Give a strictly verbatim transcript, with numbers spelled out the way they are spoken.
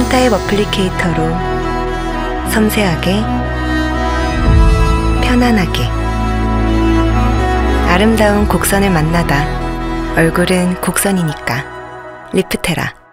펜타입 어플리케이터로 섬세하게, 편안하게 아름다운 곡선을 만나다. 얼굴은 곡선이니까. 리프테라.